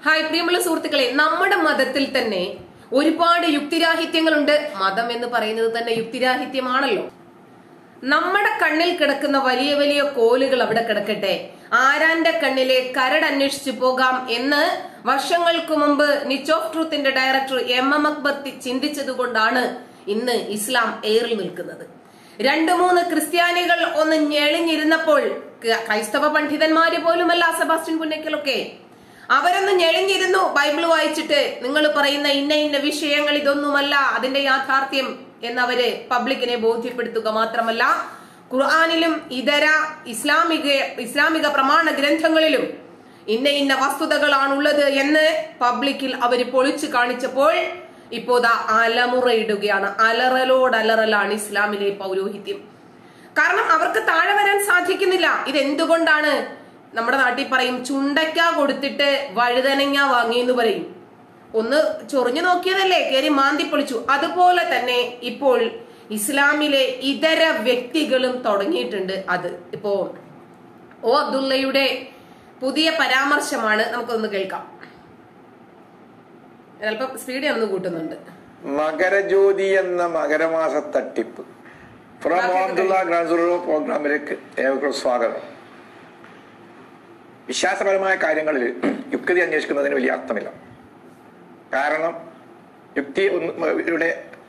Hi പ്രിയമുള്ള സുഹൃത്തുക്കളെ, നമ്മുടെ മതത്തിൽ തന്നെ ഒരുപാട് യുക്തിരാഹിത്യങ്ങളുണ്ട്. മതം എന്ന് പറയുന്നത് തന്നെ യുക്തിരാഹിത്യമാണല്ലോ. നമ്മുടെ കണ്ണിൽ കിടക്കുന്ന വലിയ വലിയ കോലുകൾ അവിടെ കിടക്കട്ടെ, ആരാന്റെ കണ്ണിലെ കരട് അന്വേഷിച്ചു പോകാം എന്ന് വർഷങ്ങൾക്ക് മുമ്പ് നിച്ച് ഓഫ് ട്രൂത്തിന്റെ ഡയറക്ടർ MM അക്ബർ ചിന്തിച്ചത് കൊണ്ടാണ് ഇന്ന് ഇസ്ലാം എയറിൽ നിൽക്കുന്നത്. 2-3 ക്രിസ്ത്യാനികൾ ഒന്ന് ഞെളിഞ്ഞിരുന്നപ്പോൾ, ക്രൈസ്തവ പണ്ഡിതന്മാര് പോലുമല്ല, സെബാസ്റ്റ്യൻ പുന്നക്കലൊക്കെ അവരൊന്ന് ഞെളിഞ്ഞിരുന്നു ബൈബിൾ വായിച്ചിട്ട്. നിങ്ങൾ പറയുന്ന ഇന്ന വിഷയങ്ങൾ ഇതൊന്നുമല്ല അതിന്റെ യാഥാർത്ഥ്യം എന്നവര് പബ്ലിക്കിനെ ബോധ്യപ്പെടുത്തുക മാത്രമല്ല, ഖുർആനിലും ഇതര ഇസ്ലാമിക പ്രമാണ ഗ്രന്ഥങ്ങളിലും ഇന്ന വസ്തുതകളാണുള്ളത് എന്ന് പബ്ലിക്കിൽ അവര് പൊളിച്ചു കാണിച്ചപ്പോൾ ഇപ്പോതാ അലമുറയിടുകയാണ്. അലറലാണ് ഇസ്ലാമിലെ പൗരോഹിത്യം. കാരണം അവർക്ക് താഴെ വരാൻ സാധിക്കുന്നില്ല. ഇതെന്തുകൊണ്ടാണ്? നമ്മുടെ നാട്ടിൽ പറയും, ചുണ്ടയ്ക്ക കൊടുത്തിട്ട് വഴുതനങ്ങ വാങ്ങി എന്ന് പറയും. ഒന്ന് ചൊറിഞ്ഞു നോക്കിയതല്ലേ, കയറി മാന്തി പൊളിച്ചു. അതുപോലെ തന്നെ ഇപ്പോൾ ഇസ്ലാമിലെ ഇതര വ്യക്തികളും തുടങ്ങിയിട്ടുണ്ട്. അത് ഇപ്പോ അബ്ദുള്ളയുടെ പുതിയ പരാമർശമാണ്, നമുക്കൊന്ന് കേൾക്കാം. അല്പം സ്പീഡ് ഒന്ന് കൂട്ടുന്നുണ്ട്. മകരജ്യോതി എന്ന മകരമാസ തട്ടിപ്പ് ഫ്രം അബ്ദുള്ള പ്രോഗ്രാമിലേക്ക് ഏവർക്കും സ്വാഗതം. വിശ്വാസപരമായ കാര്യങ്ങളിൽ യുക്തി അന്വേഷിക്കുന്നതിന് വലിയ അർത്ഥമില്ല. കാരണം യുക്തിയുടെ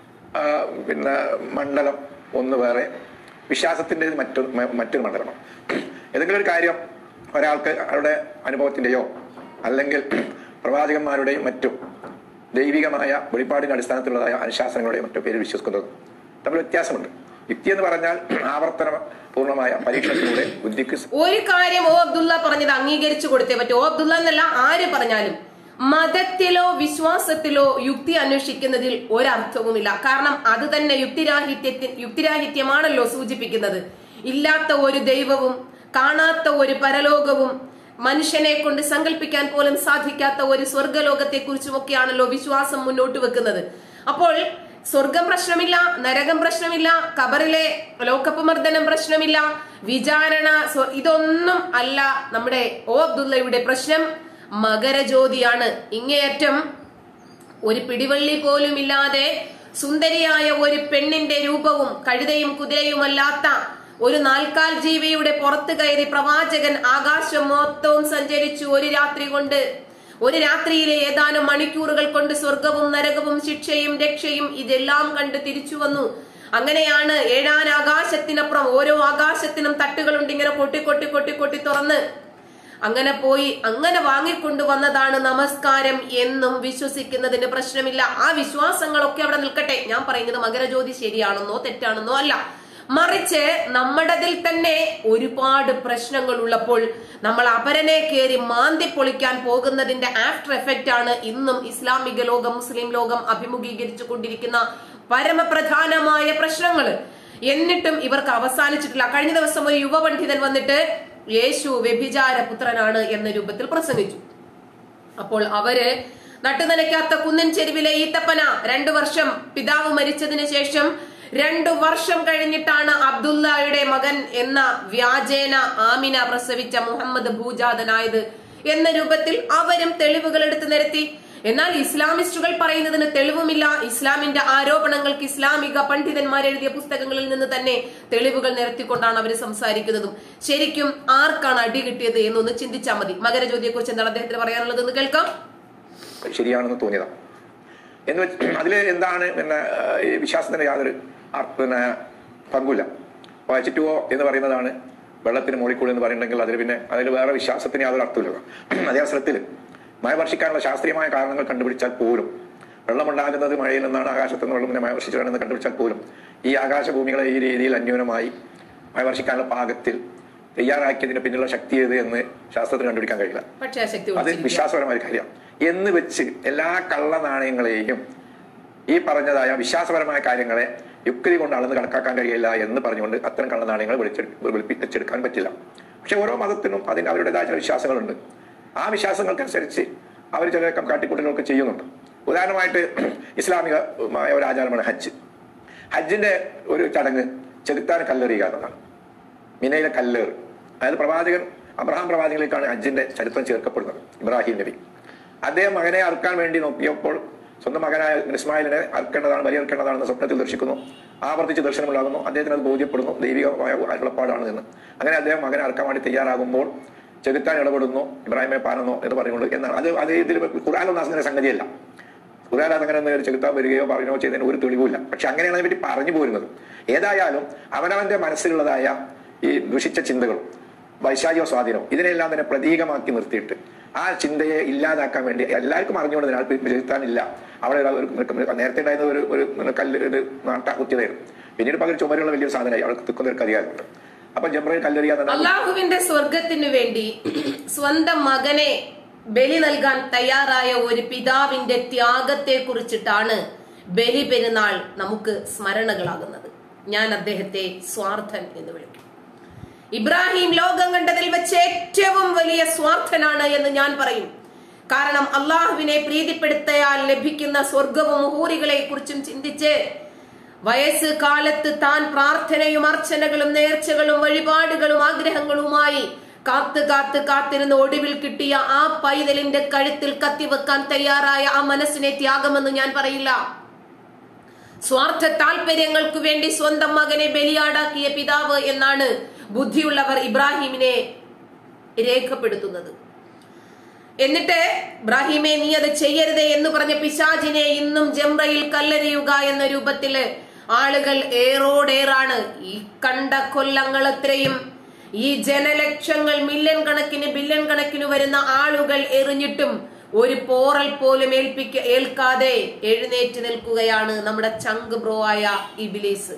മണ്ഡലം ഒന്ന് വേറെ, വിശ്വാസത്തിൻ്റെ മറ്റൊരു മണ്ഡലമാണ്. ഏതെങ്കിലും ഒരു കാര്യം ഒരാൾക്ക് അവരുടെ അനുഭവത്തിന്റെയോ അല്ലെങ്കിൽ പ്രവാചകന്മാരുടെയും മറ്റും ദൈവികമായ വെളിപ്പാടിന്റെ അടിസ്ഥാനത്തിലുള്ളതായ അനുശാസനങ്ങളുടെയും മറ്റു പേരിൽ വിശ്വസിക്കുന്നത് തമ്മിൽ വ്യത്യാസമുണ്ട്. യുക്തി എന്ന് പറഞ്ഞാൽ ആവർത്തന പൂർണ്ണമായ പരീക്ഷണത്തിലൂടെ ബുദ്ധിക്ക് ഒരു കാര്യം അബ്ദുള്ള പറഞ്ഞത് അംഗീകരിച്ചു കൊടുത്തേ പറ്റൂ. അബ്ദുള്ള എന്നല്ല, ആര് പറഞ്ഞാലും മതത്തിലോ വിശ്വാസത്തിലോ യുക്തി അന്വേഷിക്കുന്നതിൽ ഒരർത്ഥവുമില്ല. കാരണം അത് തന്നെ യുക്തിരാഹിത്യമാണല്ലോ സൂചിപ്പിക്കുന്നത്. ഇല്ലാത്ത ഒരു ദൈവവും കാണാത്ത ഒരു പരലോകവും മനുഷ്യനെ കൊണ്ട് സങ്കല്പിക്കാൻ പോലും സാധിക്കാത്ത ഒരു സ്വർഗലോകത്തെ കുറിച്ചുമൊക്കെയാണല്ലോ വിശ്വാസം മുന്നോട്ട് വെക്കുന്നത്. അപ്പോൾ സ്വർഗം പ്രശ്നമില്ല, നരകം പ്രശ്നമില്ല, ഖബറിലെ ലോകപ്പ് മർദ്ദനം പ്രശ്നമില്ല, വിചാരണ, ഇതൊന്നും അല്ല നമ്മുടെ അബ്ദുള്ളയുടെ പ്രശ്നം. മകരജ്യോതിയാണ്. ഇങ്ങേയറ്റം ഒരു പിടിവള്ളി പോലും ഇല്ലാതെ സുന്ദരിയായ ഒരു പെണ്ണിന്റെ രൂപവും കഴുതയും കുതിരയുമല്ലാത്ത ഒരു 4-കാൽ ജീവിയുടെ പുറത്ത് കയറി പ്രവാചകൻ ആകാശം മൊത്തവും സഞ്ചരിച്ചു. ഒരു രാത്രിയിലെ ഏതാനും മണിക്കൂറുകൾ കൊണ്ട് സ്വർഗവും നരകവും ശിക്ഷയും രക്ഷയും ഇതെല്ലാം കണ്ട് തിരിച്ചു വന്നു. അങ്ങനെയാണ് 7 ആകാശത്തിനപ്പുറം, ഓരോ ആകാശത്തിനും തട്ടുകളുണ്ട്, ഇങ്ങനെ കൊട്ടി തുറന്ന് അങ്ങനെ പോയി അങ്ങനെ വാങ്ങിക്കൊണ്ടുവന്നതാണ് നമസ്കാരം എന്നും വിശ്വസിക്കുന്നതിന് പ്രശ്നമില്ല. ആ വിശ്വാസങ്ങളൊക്കെ അവിടെ നിൽക്കട്ടെ. ഞാൻ പറയുന്നത് മകരജ്യോതി ശരിയാണെന്നോ തെറ്റാണെന്നോ അല്ല, മറിച്ച് നമ്മുടെതിൽ തന്നെ ഒരുപാട് പ്രശ്നങ്ങൾ ഉള്ളപ്പോൾ നമ്മൾ അപരനെ കയറി മാന്തി പൊളിക്കാൻ പോകുന്നതിന്റെ ആഫ്റ്റർ എഫക്റ്റ് ആണ് ഇന്നും ഇസ്ലാമിക ലോകം, മുസ്ലിം ലോകം അഭിമുഖീകരിച്ചു കൊണ്ടിരിക്കുന്ന പരമപ്രധാനമായ പ്രശ്നങ്ങൾ. എന്നിട്ടും ഇവർക്ക് അവസാനിച്ചിട്ടില്ല. കഴിഞ്ഞ ദിവസം ഒരു യുവ പണ്ഡിതൻ വന്നിട്ട് യേശു വ്യഭിചാര പുത്രനാണ് എന്ന രൂപത്തിൽ പ്രസംഗിച്ചു. അപ്പോൾ അവര് നട്ടുനനയ്ക്കാത്ത കുന്നിൻ ചെരുവിലെ ഈത്തപ്പന 2 വർഷം പിതാവ് മരിച്ചതിന് ശേഷം 2 വർഷം കഴിഞ്ഞിട്ടാണ് അബ്ദുള്ളയുടെ മകൻ എന്ന വ്യാജേന ആമിന പ്രസവിച്ച മുഹമ്മദ് ഭൂജാതനായത് എന്ന രൂപത്തിൽ അവരും തെളിവുകൾ എടുത്തു നിരത്തി. എന്നാൽ ഇസ്ലാമിസ്റ്റുകൾ പറയുന്നതിന് തെളിവുമില്ല. ഇസ്ലാമിന്റെ ആരോപണങ്ങൾക്ക് ഇസ്ലാമിക പണ്ഡിതന്മാർ എഴുതിയ പുസ്തകങ്ങളിൽ നിന്ന് തന്നെ തെളിവുകൾ നിരത്തിക്കൊണ്ടാണ് അവർ സംസാരിക്കുന്നതും. ശരിക്കും ആർക്കാണ് അടി കിട്ടിയത് എന്നൊന്ന് ചിന്തിച്ചാൽ മതി. മകരജ്യോതിയെ കുറിച്ച് എന്താണ് അദ്ദേഹത്തിന് പറയാനുള്ളത് എന്ന് കേൾക്കാം. ശരിയാണെന്ന് തോന്നിയതാ എന്ന് വെച്ച് അതില് എന്താണ് വിശ്വാസത്തിന്റെ യാതൊരു പങ്കുമില്ല. വായിച്ചിട്ടുവോ എന്ന് പറയുന്നതാണ് വെള്ളത്തിന് മോളിക്കൂൾ എന്ന് പറയുന്നുണ്ടെങ്കിൽ അതിൽ വേറെ വിശ്വാസത്തിന് യാതൊരു അർത്ഥമില്ല. അതേ അവസരത്തിൽ മഴ വർഷിക്കാനുള്ള ശാസ്ത്രീയമായ കാരണങ്ങൾ കണ്ടുപിടിച്ചാൽ പോലും, വെള്ളമുണ്ടാകുന്നത് മഴയിൽ നിന്നാണ്, ആകാശത്ത് നിന്ന് വെള്ളം മഴ വർഷിച്ചാണെന്ന് കണ്ടുപിടിച്ചാൽ പോലും ഈ ആകാശഭൂമികളെ ഈ രീതിയിൽ അന്യൂനമായി മഴ വർഷിക്കാനുള്ള പാകത്തിൽ തയ്യാറാക്കിയതിന് പിന്നിലുള്ള ശക്തി ഏത് എന്ന് ശാസ്ത്രത്തിന് കണ്ടുപിടിക്കാൻ കഴിയില്ല. അത് വിശ്വാസപരമായ കാര്യമാണ് എന്ന് വെച്ച് എല്ലാ കള്ള നാണയങ്ങളെയും ഈ പറഞ്ഞതായ വിശ്വാസപരമായ കാര്യങ്ങളെ യുക്തി കൊണ്ട് അളന്ന് കണക്കാക്കാൻ കഴിയില്ല എന്ന് പറഞ്ഞുകൊണ്ട് അത്തരം കള്ള നാണയങ്ങൾ വെളിപ്പിച്ചെടുക്കാൻ പറ്റില്ല. പക്ഷെ ഓരോ മതത്തിനും അവരുടേതായ ചില വിശ്വാസങ്ങളുണ്ട്. ആ വിശ്വാസങ്ങൾക്കനുസരിച്ച് അവർ ചില കാട്ടിക്കൂട്ടലുകളൊക്കെ ചെയ്യുന്നുണ്ട്. ഉദാഹരണമായിട്ട് ഇസ്ലാമികമായ ഒരു ആചാരമാണ് ഹജ്ജ്. ഹജ്ജിന്റെ ഒരു ചടങ്ങ് ചെകുത്താൻ കല്ലെറിയുക എന്നതാണ്. മിനയിലെ കല്ലേറ്, അതായത് അബ്രഹാം പ്രവാചകനിലേക്കാണ് ഹജ്ജിന്റെ ചരിത്രം ചേർക്കപ്പെടുന്നത്. ഇബ്രാഹിം നബി അദ്ദേഹം മകനെ അറുക്കാൻ വേണ്ടി നോക്കിയപ്പോൾ സ്വന്തം മകനായ ഇസ്മായിലിനെ അറുക്കേണ്ടതാണ്, ബലിയറുക്കേണ്ടതാണെന്ന് സ്വപ്നത്തിൽ ദർശിക്കുന്നു. ആവർത്തിച്ച് ദർശനമുണ്ടാകുന്നു. അദ്ദേഹത്തിന് അത് ബോധ്യപ്പെടുന്നു ദൈവികമായ അരുളപ്പാടാണ് എന്ന്. അങ്ങനെ അദ്ദേഹം മകനെ അറുക്കാൻ വേണ്ടി തയ്യാറാകുമ്പോൾ ചെകുത്താൻ ഇടപെടുന്നു, ഇബ്രാഹിമെ പാനെന്നോ എന്ന് പറയുന്നുണ്ട് എന്നാണ്. അത് ഇതിൽ ഖുർആനിലൊന്നും അങ്ങനെ സംഗതിയല്ല. ഖുർആൻ അതങ്ങനെ ചെകുത്താൻ വരികയോ പറയുകയോ ചെയ്തതിന് ഒരു തെളിവുമില്ല. പക്ഷെ അങ്ങനെയാണ് അതിനെ പറ്റി പറഞ്ഞു പോരുന്നത്. ഏതായാലും അവനവന്റെ മനസ്സിലുള്ളതായ ഈ ദുഷിച്ച ചിന്തകളും വൈശാചിക സ്വാധീനവും ഇതിനെല്ലാം തന്നെ പ്രതീകമാക്കി നിർത്തിയിട്ട് ആ ചിന്തയെ ഇല്ലാതാക്കാൻ വേണ്ടി എല്ലാവർക്കും അറിഞ്ഞുകൊണ്ട് ചെലുത്താനില്ല. അവിടെ നേരത്തെ ഉണ്ടായിരുന്ന ഒരു കല്ല് ഒരു നാട്ട കുത്തിയതായിരുന്നു. പിന്നീട് പകരം ചുമരുള്ള വലിയൊരു സാധനമായി അവിടെ തുക്കുന്നവർക്ക് അധികാരമുണ്ട്. അപ്പൊ ജംറയിൽ കല്ലെറിയാൻ അള്ളാഹുവിന്റെ സ്വർഗത്തിനു വേണ്ടി സ്വന്തം മകനെ ബലി നൽകാൻ തയ്യാറായ ഒരു പിതാവിന്റെ ത്യാഗത്തെ കുറിച്ചിട്ടാണ് ബലി പെരുന്നാൾ നമുക്ക് സ്മരണകളാകുന്നത്. ഞാൻ അദ്ദേഹത്തെ സ്വാർത്ഥൻ എന്ന് വിളിക്കും. ഇബ്രാഹിം ലോകം കണ്ടതിൽ വെച്ച് ഏറ്റവും വലിയ സ്വാർത്ഥനാണ് എന്ന് ഞാൻ പറയും. കാരണം അള്ളാഹുവിനെ പ്രീതിപ്പെടുത്തിയാൽ ലഭിക്കുന്ന സ്വർഗവും ഹൂറികളെ കുറിച്ചും ചിന്തിച്ച് വയസ്സ് കാലത്ത് താൻ പ്രാർത്ഥനയും അർച്ചനകളും നേർച്ചകളും വഴിപാടുകളും ആഗ്രഹങ്ങളുമായി കാത്തിരുന്ന് ഒടുവിൽ കിട്ടിയ ആ പൈതലിന്റെ കഴുത്തിൽ കത്തിവെക്കാൻ തയ്യാറായ ആ മനസ്സിനെ ത്യാഗമെന്ന് ഞാൻ പറയില്ല. സ്വാർത്ഥ താല്പര്യങ്ങൾക്ക് വേണ്ടി സ്വന്തം മകനെ ബലിയാടാക്കിയ പിതാവ് എന്നാണ് ബുദ്ധിയുള്ളവർ ഇബ്രാഹിമിനെ രേഖപ്പെടുത്തുന്നത്. എന്നിട്ട് ഇബ്രാഹിമെ നീ അത് ചെയ്യരുത് എന്ന് പറഞ്ഞ പിശാചിനെ ഇന്നും ജംറയിൽ കല്ലെറിയുക എന്ന രൂപത്തില് ആളുകൾ ഏറോടേറാണ്. ഈ കണ്ട കൊല്ലങ്ങൾ എത്രയും ഈ ജനലക്ഷങ്ങൾ മില്യൺ കണക്കിന് ബില്യൺ കണക്കിന് വരുന്ന ആളുകൾ എറിഞ്ഞിട്ടും ഒരു പോറൽ പോലും ഏൽക്കാതെ എഴുന്നേറ്റ് നിൽക്കുകയാണ് നമ്മുടെ ചങ്ക് ബ്രോ ആയ ഇബ്ലീസ്.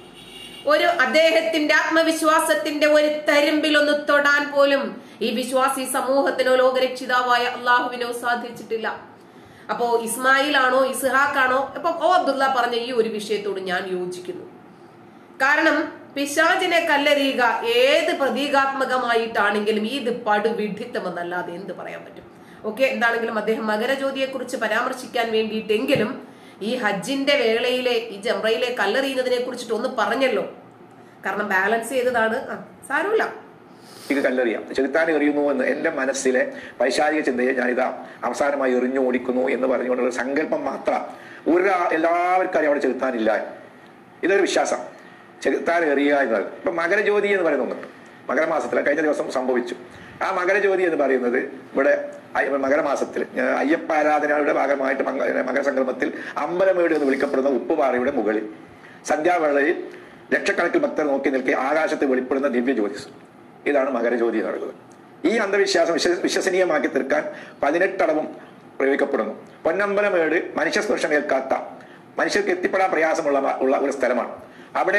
അദ്ദേഹത്തിന്റെ ആത്മവിശ്വാസത്തിന്റെ ഒരു തരിമ്പിലൊന്ന് തൊടാൻ പോലും ഈ വിശ്വാസി സമൂഹത്തിനോ ലോകരക്ഷിതാവായ അള്ളാഹുവിനോ സാധിച്ചിട്ടില്ല. അപ്പോ ഇസ്മായിലാണോ ഇസ്ഹാഖാണോ ഇപ്പൊ അബ്ദുള്ള പറഞ്ഞ ഈ ഒരു വിഷയത്തോട് ഞാൻ യോജിക്കുന്നു. കാരണം പിശാചിനെ കല്ലെറിയുക ഏത് പ്രതീകാത്മകമായിട്ടാണെങ്കിലും ഇത് പടുവിഡിത്തമെന്നല്ലാതെ എന്ത് പറയാൻ പറ്റും. ഓക്കെ, എന്താണെങ്കിലും അദ്ദേഹം മകരജ്യോതിയെ കുറിച്ച് പരാമർശിക്കാൻ വേണ്ടിയിട്ടെങ്കിലും ഈ ഹജ്ജിന്റെ വേളയിലെ ഈ ജംറയിലെ കല്ലെറിയുന്നതിനെ കുറിച്ചിട്ട് ഒന്ന് പറഞ്ഞല്ലോ. കാരണം ബാലൻസ് ചെയ്തതാണ്. സാരമില്ല, കല്ലെറിയാം, ചെകുത്താൻ എറിയുന്നു എന്ന് എന്റെ മനസ്സിലെ വൈശാരിക ചിന്തയെ ഞാനിതാ അവസാനമായി എറിഞ്ഞു ഓടിക്കുന്നു എന്ന് പറഞ്ഞുകൊണ്ടുള്ള സങ്കല്പം മാത്രം. എല്ലാവർക്കും അറിയാം അവിടെ ചെകുത്താനില്ല. ഇതൊരു വിശ്വാസം. ചെകുത്താൻ എറിയുക എന്നത് ഇപ്പൊ മകരജ്യോതി എന്ന് പറയുന്നുണ്ട്. മകരമാസത്തിൽ കഴിഞ്ഞ ദിവസം സംഭവിച്ചു. ആ മകരജ്യോതി എന്ന് പറയുന്നത് ഇവിടെ മകരമാസത്തിൽ അയ്യപ്പ ആരാധനയുടെ ഭാഗമായിട്ട് മകരസംക്രമത്തിൽ അമ്പലമേട് എന്ന് വിളിക്കപ്പെടുന്ന ഉപ്പുപാറയുടെ മുകളിൽ സന്ധ്യാവേളയിൽ ലക്ഷക്കണക്കിൽ ഭക്തർ നോക്കി നിൽക്കി ആകാശത്ത് വെളിപ്പെടുന്ന ദിവ്യ ജ്യോതിസ്. ഇതാണ് മകരജ്യോതി എന്ന് പറയുന്നത്. ഈ അന്ധവിശ്വാസം വിശ്വസനീയമാക്കി തീർക്കാൻ 18 അടവും പ്രയോഗിക്കപ്പെടുന്നു. പൊന്നമ്പലമേട് മനുഷ്യസ്പർശം ഏൽക്കാത്ത, മനുഷ്യർക്ക് എത്തിപ്പെടാൻ പ്രയാസമുള്ള ഒരു സ്ഥലമാണ്. അവിടെ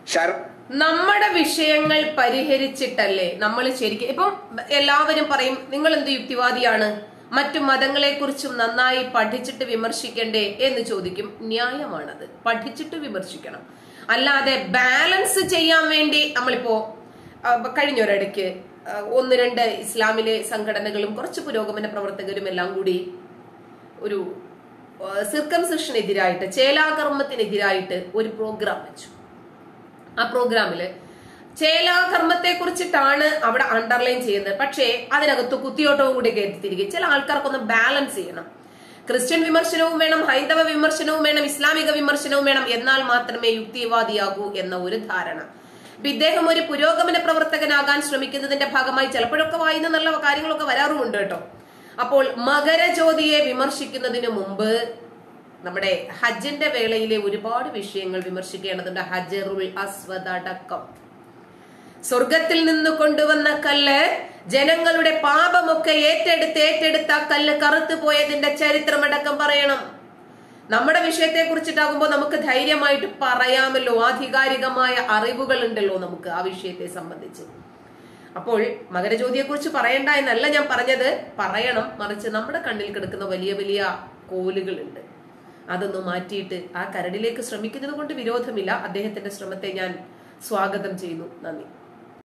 നമ്മുടെ വിഷയങ്ങൾ പരിഹരിച്ചിട്ടല്ലേ നമ്മൾ ശരിക്കും. ഇപ്പം എല്ലാവരും പറയും നിങ്ങൾ എന്ത് യുക്തിവാദിയാണ്, മറ്റു മതങ്ങളെ കുറിച്ചും നന്നായി പഠിച്ചിട്ട് വിമർശിക്കണ്ടേ എന്ന് ചോദിക്കും. ന്യായമാണത്, പഠിച്ചിട്ട് വിമർശിക്കണം. അല്ലാതെ ബാലൻസ് ചെയ്യാൻ വേണ്ടി നമ്മളിപ്പോ കഴിഞ്ഞൊരിടയ്ക്ക് 1-2 ഇസ്ലാമിലെ സംഘടനകളും കുറച്ച് പുരോഗമന പ്രവർത്തകരും എല്ലാം കൂടി ഒരു സിർക്കംസിഷനെതിരായിട്ട്, ചേലാകർമ്മത്തിനെതിരായിട്ട് ഒരു പ്രോഗ്രാം വെച്ചു. ആ പ്രോഗ്രാമില് ചേലാകർമ്മത്തെ കുറിച്ചിട്ടാണ് അവിടെ അണ്ടർലൈൻ ചെയ്യുന്നത്. പക്ഷേ അതിനകത്ത് കുത്തിയോട്ടവും കൂടി കയറ്റിത്തിരികെ ചില ആൾക്കാർക്കൊന്ന് ബാലൻസ് ചെയ്യണം. ക്രിസ്ത്യൻ വിമർശനവും വേണം, ഹൈന്ദവ വിമർശനവും വേണം, ഇസ്ലാമിക വിമർശനവും വേണം. എന്നാൽ മാത്രമേ യുക്തിവാദിയാകൂ എന്ന ഒരു ധാരണ. ഇദ്ദേഹം ഒരു പുരോഗമന പ്രവർത്തകനാകാൻ ശ്രമിക്കുന്നതിന്റെ ഭാഗമായി ചിലപ്പോഴൊക്കെ വായിന്ന നല്ല കാര്യങ്ങളൊക്കെ വരാറുമുണ്ട് കേട്ടോ. അപ്പോൾ മകരജ്യോതിയെ വിമർശിക്കുന്നതിന് മുമ്പ് നമ്മുടെ ഹജ്ജിന്റെ വേളയിലെ ഒരുപാട് വിഷയങ്ങൾ വിമർശിക്കേണ്ടതുണ്ട്. ഹജറുൽ അസ്വദ് അടക്കം സ്വർഗത്തിൽ നിന്ന് കൊണ്ടുവന്ന കല്ല് ജനങ്ങളുടെ പാപമൊക്കെ ഏറ്റെടുത്ത കല്ല് കറുത്തു പോയതിന്റെ ചരിത്രമടക്കം പറയണം. നമ്മുടെ വിഷയത്തെ കുറിച്ചിട്ടാകുമ്പോൾ നമുക്ക് ധൈര്യമായിട്ട് പറയാമല്ലോ, ആധികാരികമായ അറിവുകൾ ഉണ്ടല്ലോ നമുക്ക് ആ വിഷയത്തെ സംബന്ധിച്ച്. അപ്പോൾ മകരജ്യോതിയെ കുറിച്ച് പറയണ്ട എന്നല്ല ഞാൻ പറഞ്ഞത്, പറയണം. മറിച്ച് നമ്മുടെ കണ്ണിൽ കിടക്കുന്ന വലിയ വലിയ കോലുകളുണ്ട്, അതൊന്ന് മാറ്റിയിട്ട് ആ കരടിലേക്ക് ശ്രമിക്കുന്നത് കൊണ്ട് വിരോധമില്ല. അദ്ദേഹത്തിന്റെ ശ്രമത്തെ ഞാൻ സ്വാഗതം ചെയ്യുന്നു. നന്ദി.